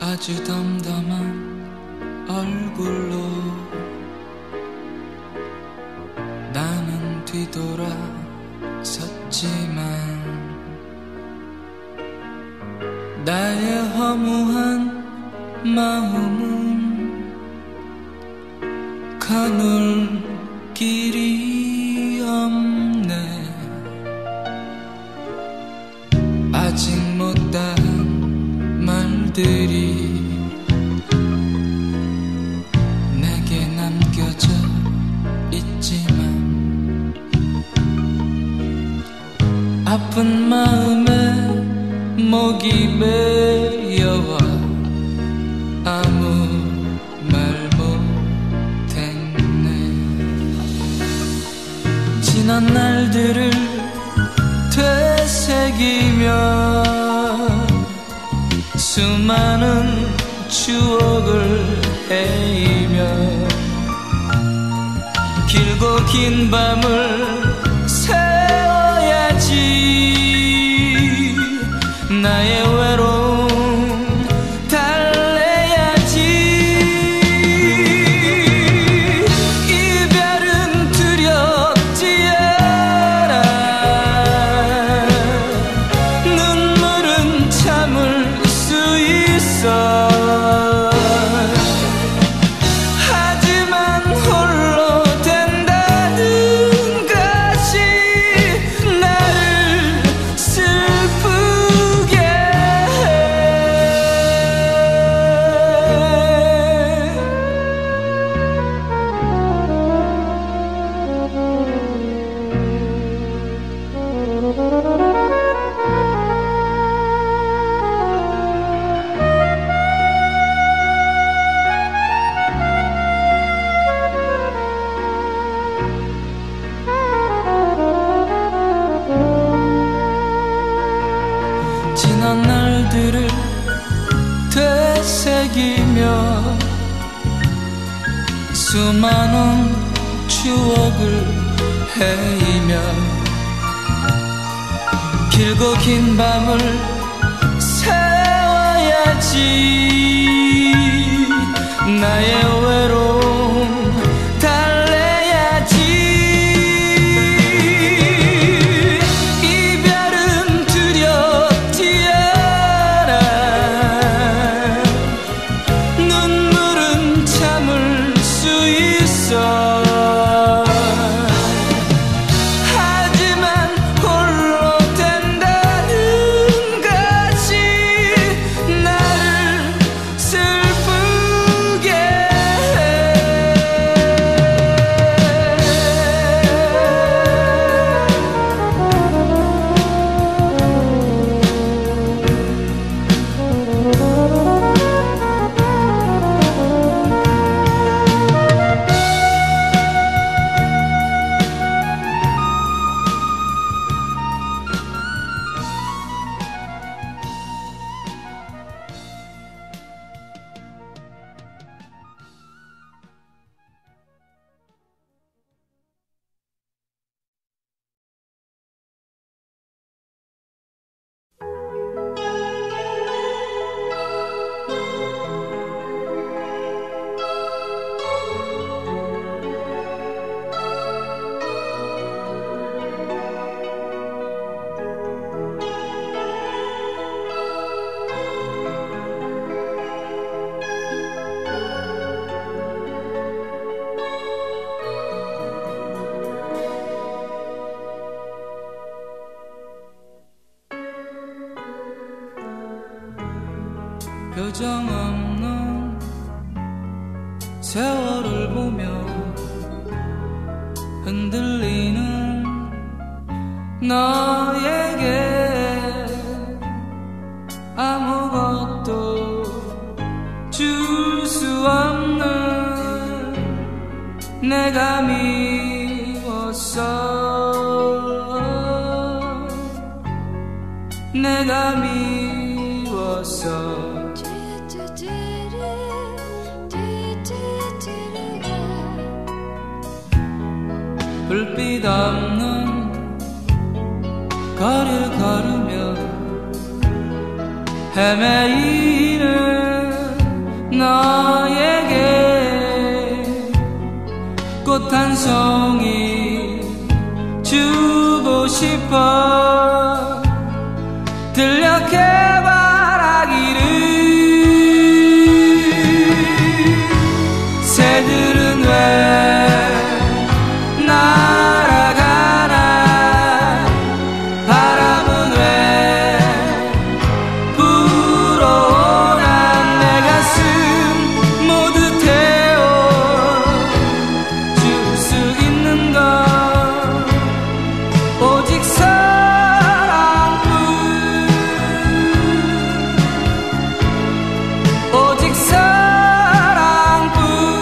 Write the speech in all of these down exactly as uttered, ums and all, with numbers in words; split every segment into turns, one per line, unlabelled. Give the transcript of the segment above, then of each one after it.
아주 담담한 얼굴로 나는 뒤돌아 섰지만 나의 허무한 마음은 가눌 길이 없네. 아직 못다한 말들이 내게 남겨져 있지만 아픈 마음에 목이 메여와 아무 말 못했네. 지난 날들을 되새기며 수많은 추억을 헤이며 길고 긴 밤을 새워야지. 나의 외로움 달래야지. 이별은 두렵지 않아. 눈물은 참을 수 있어. 하지만 홀로 된다는 것이 나를 슬프게 지난 날들을 되새기며 수많은 추억을 헤이며 길고 긴 밤을 새워야지. 나의 외로움 달래야지. 이별은 두렵지 않아. 눈물은 참을 수 있어. 하지만 홀로 된다는 것이 나를 슬프게 표정 없는 세월을 보며 흔들리는 너에게 아무것도 줄 수 없는 내가 미웠어. 내가 미웠어. 불빛 없는 거리를 걸으며 헤매이는 송이 주고 싶어 들려 해바라기를 새들은 왜 날아가나 바람은 왜 불어오나 내 가슴 모두 태워줄 수 있는 건 오직 사랑뿐 오직 사랑뿐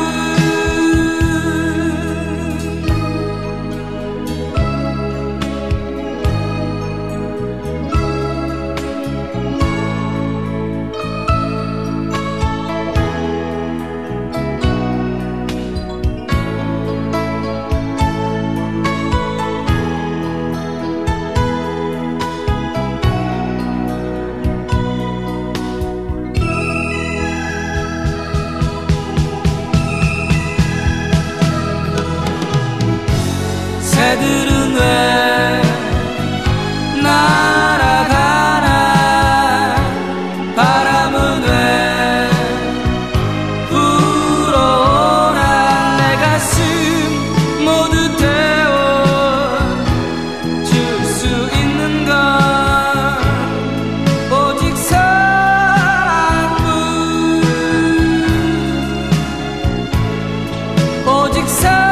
새들은 왜 날아가나 바람은 왜 불어오나 내 가슴 모두 태워줄 수 있는 건 오직 사랑뿐 오직 사랑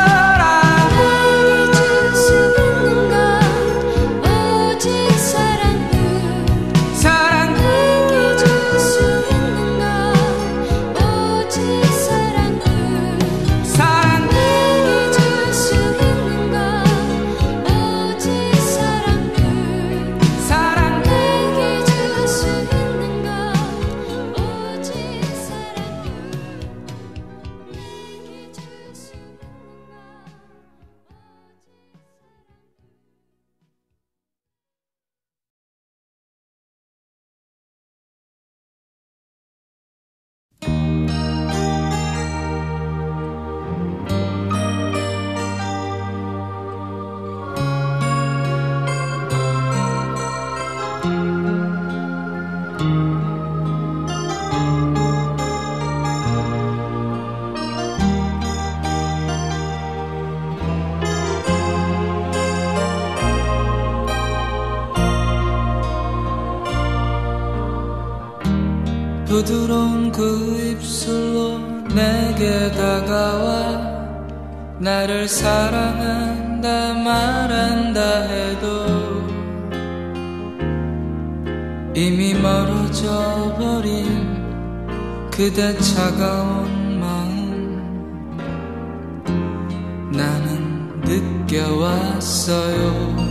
부드러운 그 입술로 내게 다가와 나를 사랑한다 말한다 해도 이미 멀어져 버린 그대 차가운 마음 나는 느껴왔어요.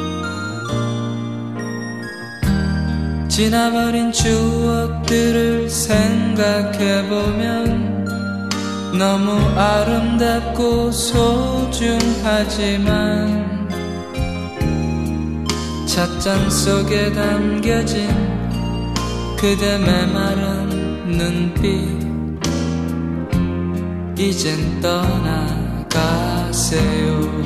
지나버린 추억들을 생각해보면 너무 아름답고 소중하지만 찻잔 속에 담겨진 그대 메마른 눈빛 이젠 떠나가세요.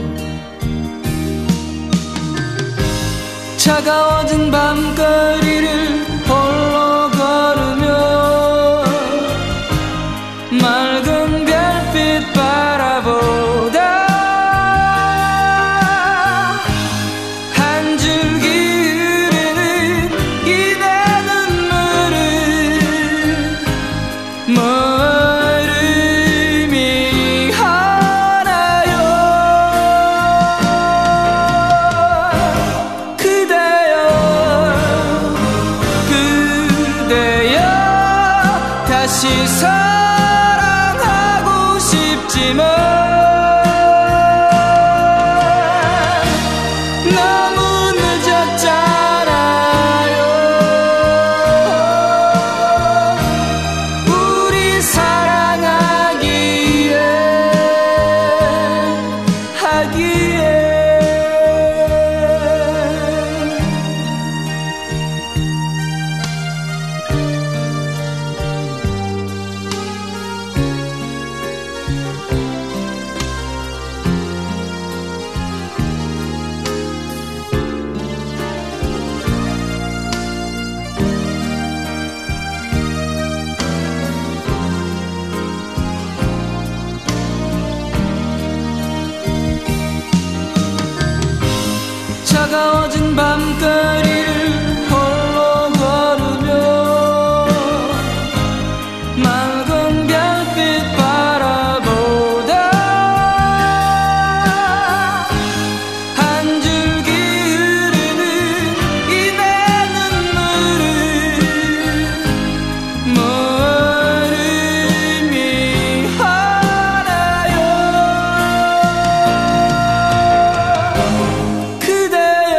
차가워진 밤거리를 홀로 걸으며 맑은 별빛 바라보다 한 줄기 흐르는 이 내 눈물은 뭘 의미하나요. 그대여 그대여 다시 사랑하고 싶지만 너무 늦었잖아요. 우리 사랑하기에 하기에 차가워진 밤거리를 홀로 걸으며 맑은 별빛 바라보다 한 줄기 흐르는 이 내 눈물은 뭘 의미하나요? 그대여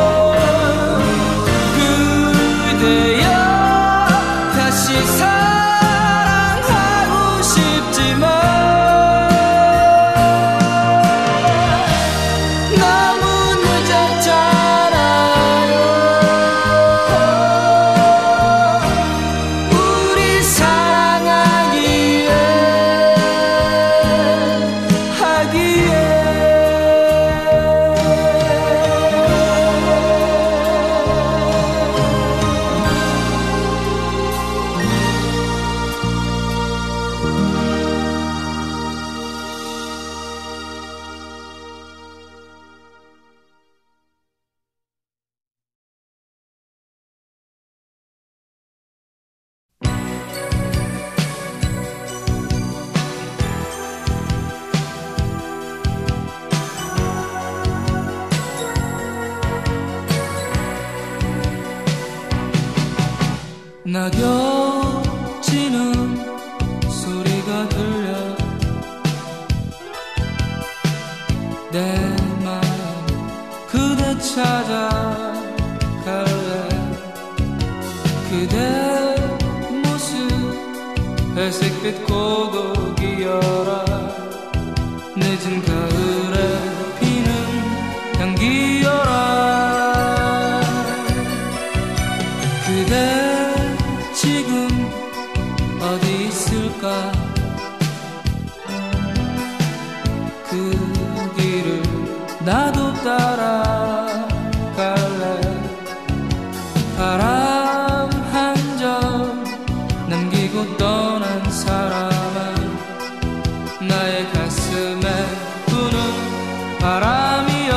그대여 다시 사랑하고 싶지만 너무 늦었잖아요. 우리 사랑하기에 하기에 낙엽지는 소리가 들려 내 마음 그대 찾아갈래. 그대 모습 회색빛 고독이여라. 늦은 가을에 피는 향기여라. 그대 지금 어디 있을까? 그 길을 나도 따라갈래. 바람 한 점 남기고 떠난 사람아, 나의 가슴에 부는 바람이여.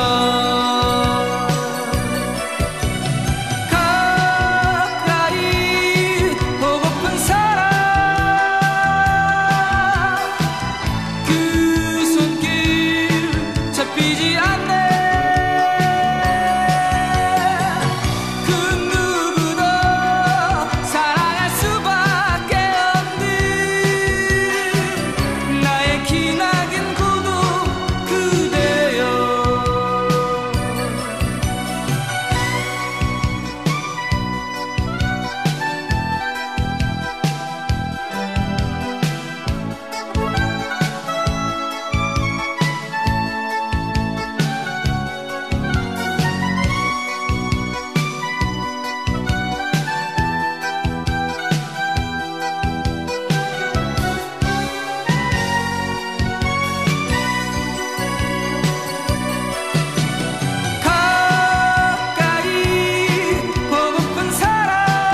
가까이 보고픈 사람, 그 손길 잡히지 않네. 그 누구도 사랑할 수밖에 없는 나의 기나긴 고독 그대여. 가까이 보고픈 사람,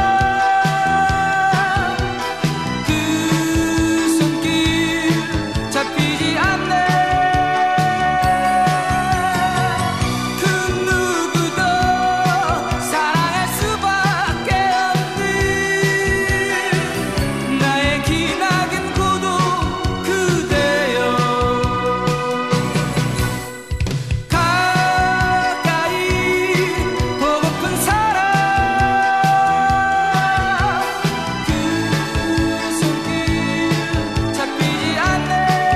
그 손길 잡히지 않네. 그 누구도 사랑할 수밖에 없는 나의 기나긴 고독 그대여. 가까이 보고픈 사람, 그 손길 잡히지 않네.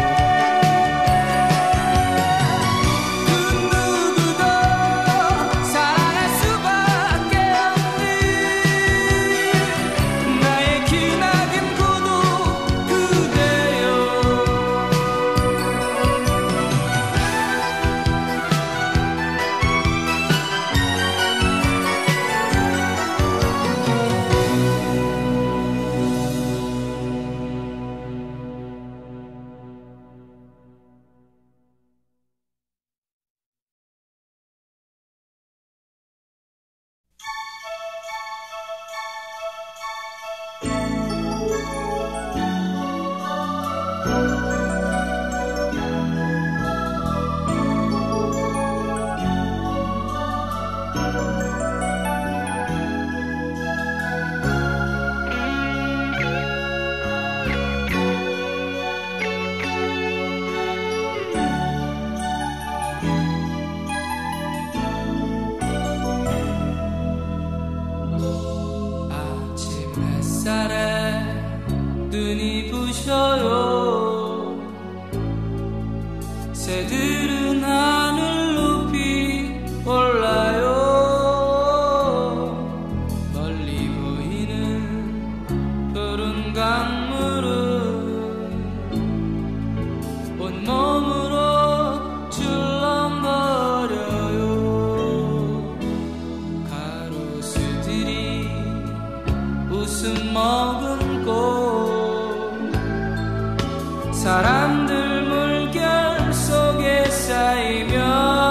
그 누구도 사랑할 수밖에 없는 나의 기나긴 고독 그대여. 멈춰요. 새들은 하늘 높이 올라요. 멀리 보이는 푸른 강물은 온몸으로 출렁거려요. 가로수들이 웃음 머금고 사람들 물결 속에 쌓이면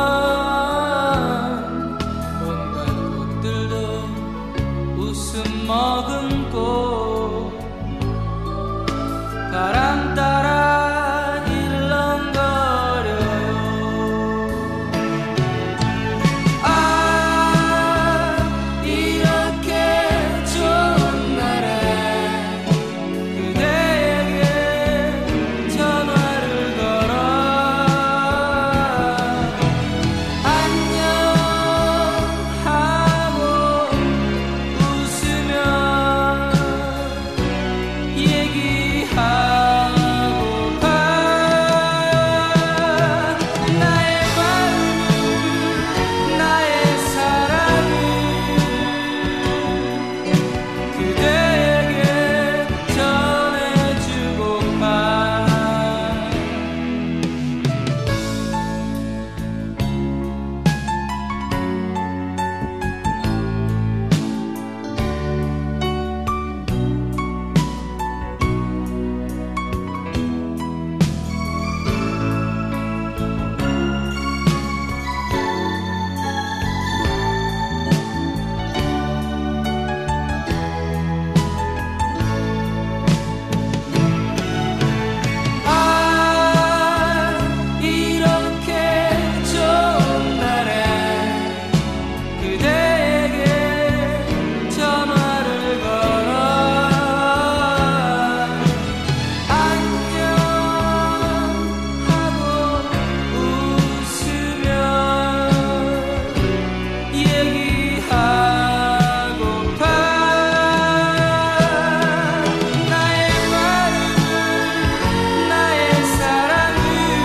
온갖 꽃들도 웃음 머금고 바람 따라 일렁거려요. 아, 이렇게 좋은 날에 그대에게 전화를 걸어 안녕하고 웃으며 얘기하고파. 나의 마음을 나의 사랑을 그대에게 전해주고파. 아, 이렇게 좋은 날에 그대에게 전화를 걸어 안녕하고 웃으며 얘기하고파. 나의 마음을 나의 사랑을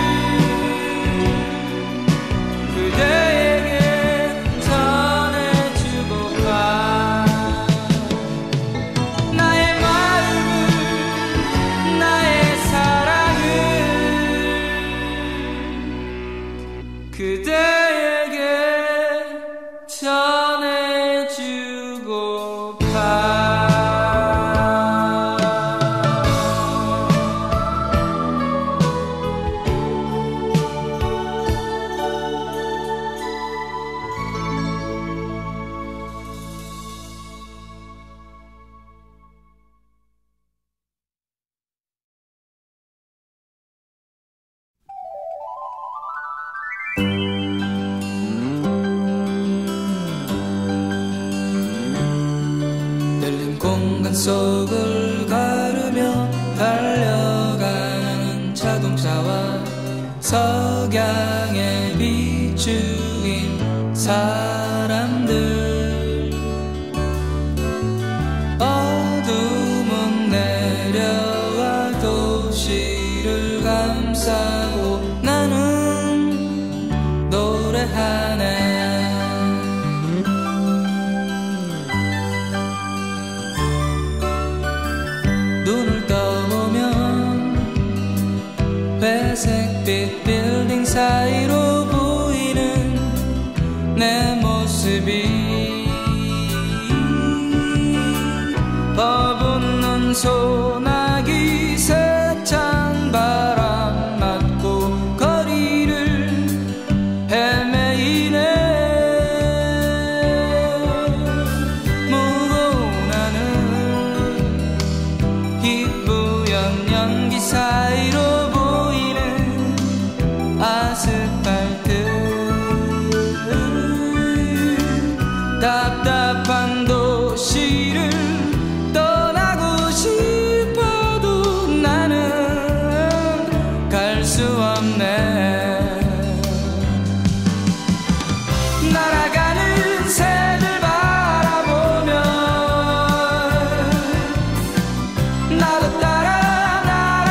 그대에게 전해주고파. 나의 마음을 나의 사랑을 그대에게 열린 공간 속을 가르며 달려가는 자동차와 석양에 비추인 사람들. 어둠은 내려와 도시를 감싸고 나는 노래하네. 눈을 떠보면 회색빛 빌딩 사이로 보이는 내 모습이 버붓는 소나기 세찬 바람 맞고 거리를 헤매이네. 무거운 하늘 희뿌연 연기 사이로 보이는 아스팔트. 답답한 도시를 떠나고 싶어도 나는 갈 수 없네. 날아가는 새들 바라보며 나도 따라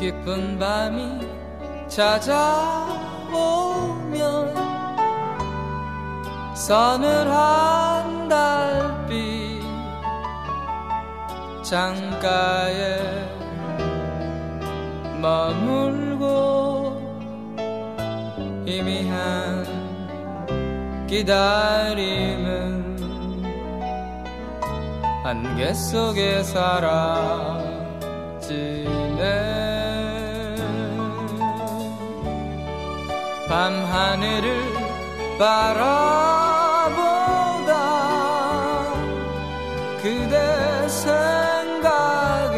깊은 밤이 찾아오면 서늘한 달빛 창가에 머물고 희미한 기다림은 안개 속에 사라지네. 밤하늘을 바라보다 그대 생각에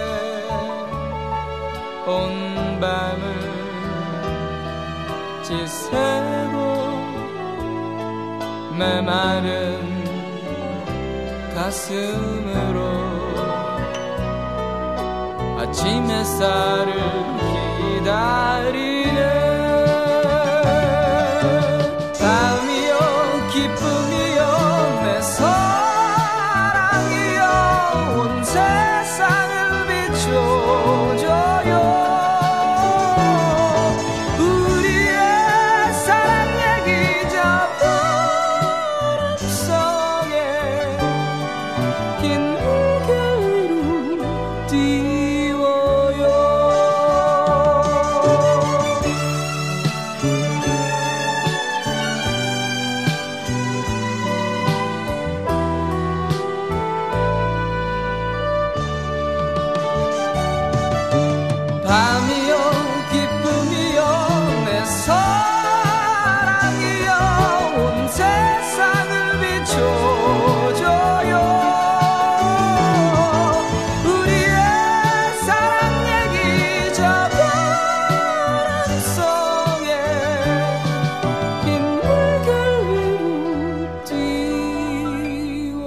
온 밤을 지새고 메마른 가슴으로 아침 햇살을 기다리네. 밤이여 기쁨이여 내 사랑이여 온 세상을 비춰줘요. 우리의 사랑 얘기 저 바람속에 긴 물결로 띄워요. 밤이여 기쁨이여 내 사랑이여 온 세상을 비춰줘요. 우리의 사랑 얘기 저 바람속에 긴 물결 위로 띄워요.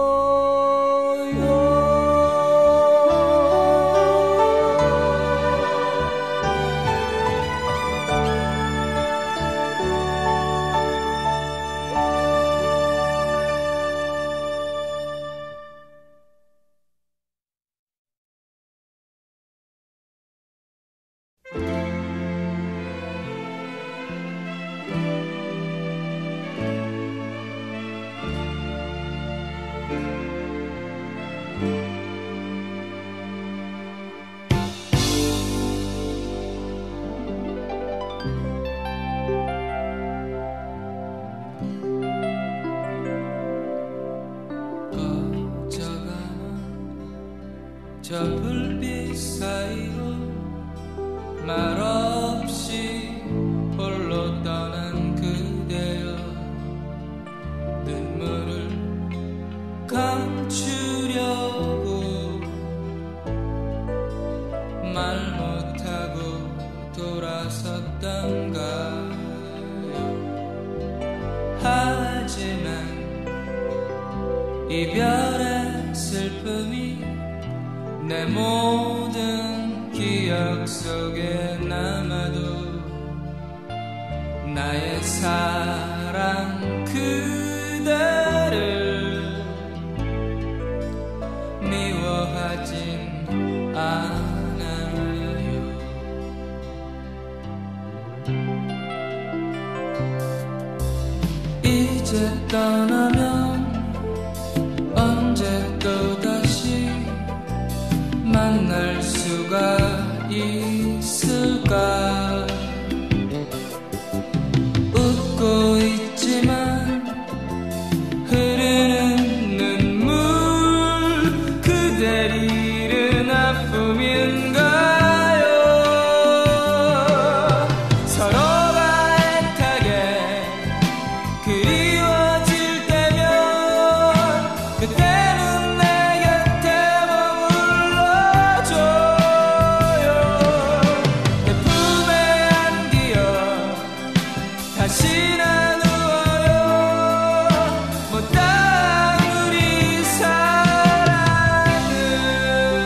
꺼져가는 저 불빛 사이로 말없이 홀로 떠난 그대여 눈물을 감추려고 말 못하고 돌아섰던가요. 하지만 이별의 슬픔이 내 모든 기억 속에 남아도 나의 사랑 그대를 미워하진 않아요. 이제 떠나면 언제 또다시 만날 수가 있을까. 웃고 있지만 흐르는 눈물 그댈 잃은 아픔인가요. 서로가 애타게 그리워질 때면 그때는 내 곁에 머물러줘요. 내 품에 안기어 다시 나누어요. 못다한 우리 사랑을.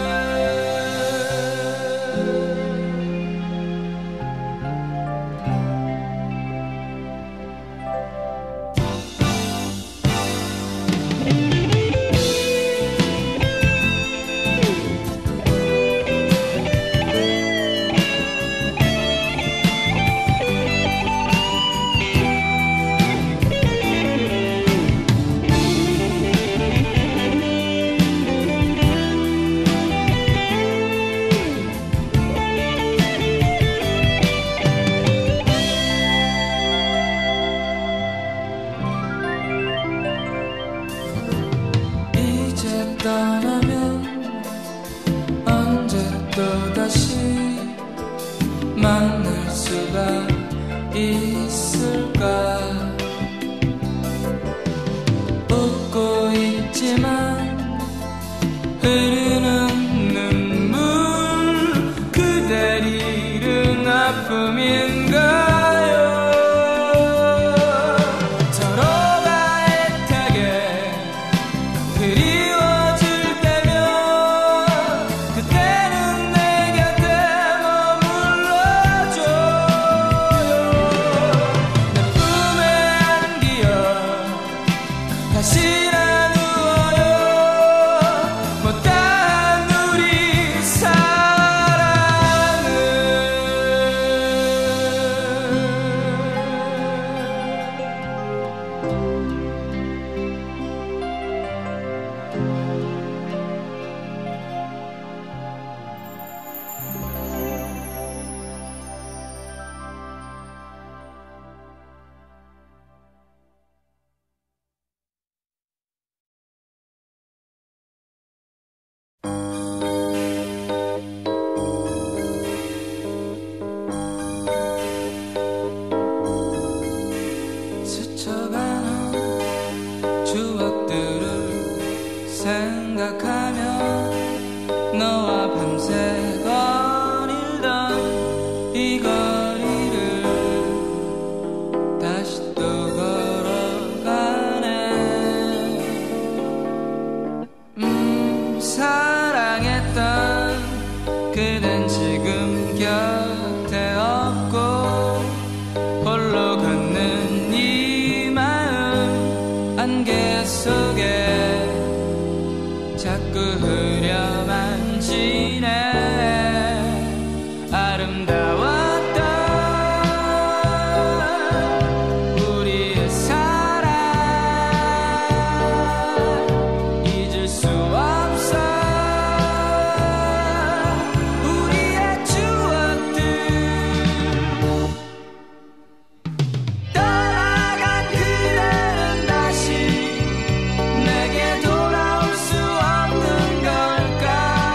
만날 수가 있을까. 웃고 있지만 흐르는 눈물, 그댈 잃은 아픔인가요. 서로가 애타게 그리워질 때면 그때는 내 곁에 머물러줘요. 내 품에 안기어 다시나 누워요. 못다한 우리 사랑을. 스쳐가는 추억들을 생각하며 너와 밤새 거닐던 이 거리를 다시 또 걸어가네. 음, 사랑했던 그댄 지금 곁에 없고 홀로 걷는 이 마음 안개 속에 자꾸 흐려만지네. 아름다웠던 우리의 사랑 잊을 수 없어. 우리의 추억들 떠나간 그대는 다시 내게 돌아올 수 없는 걸까.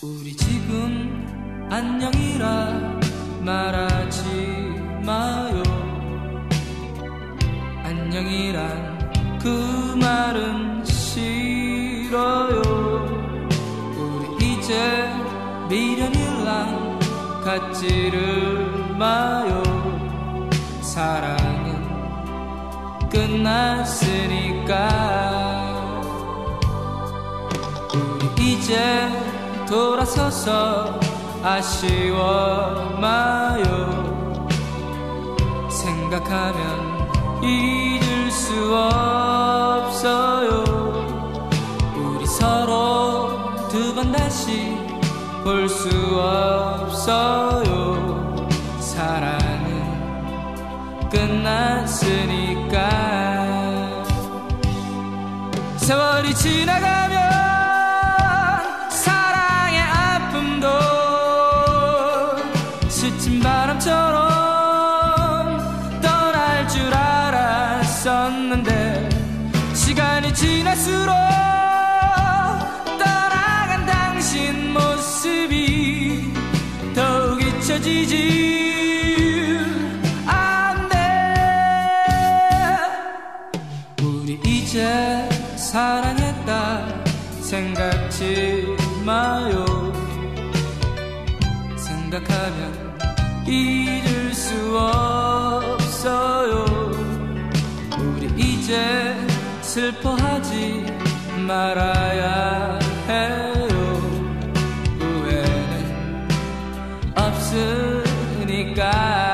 우리 지금 안녕이라 말하지 마요. 안녕이란 그 말은 싫어요. 우리 이제 미련이랑 같지를 마요. 사랑은 끝났으니까. 우리 이제 돌아서서 아쉬워 마요. 생각하면 잊을 수 없어요. 우리 서로 두 번 다시 볼 수 없어요. 사랑은 끝났으니까. 세월이 지나가면 사랑의 아픔도 스친 바람처럼 떠날 줄 알았었는데, 시간이 지날수록 떠나간 당신 모습이 더욱 잊혀지지 않네. 우리 이제 사랑했다 생각지 마요. 생각하면 잊을 수 없어요. 우리 이제 슬퍼하지 말아야 해요. 후회는 없으니까.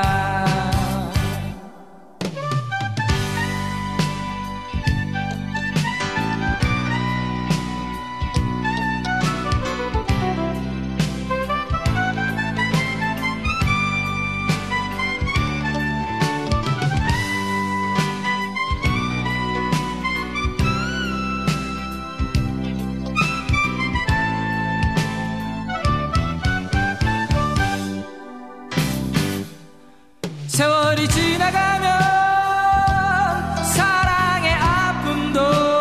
세월이 지나가면 사랑의 아픔도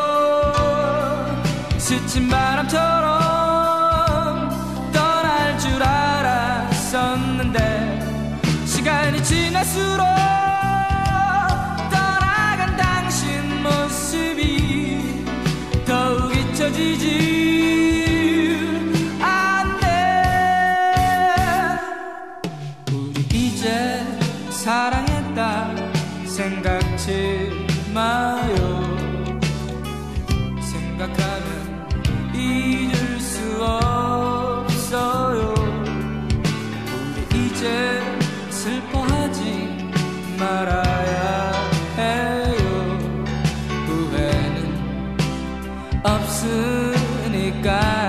스친 바람처럼 떠날 줄 알았었는데, 시간이 지날수록 떠나간 당신 모습이 더욱 잊혀지지 않네. 우리 이제 사랑했다 생각지 마요. 생각하면 잊을 수 없어요. 우리 이제 슬퍼하지 말아야 해요. 후회는 없으니까.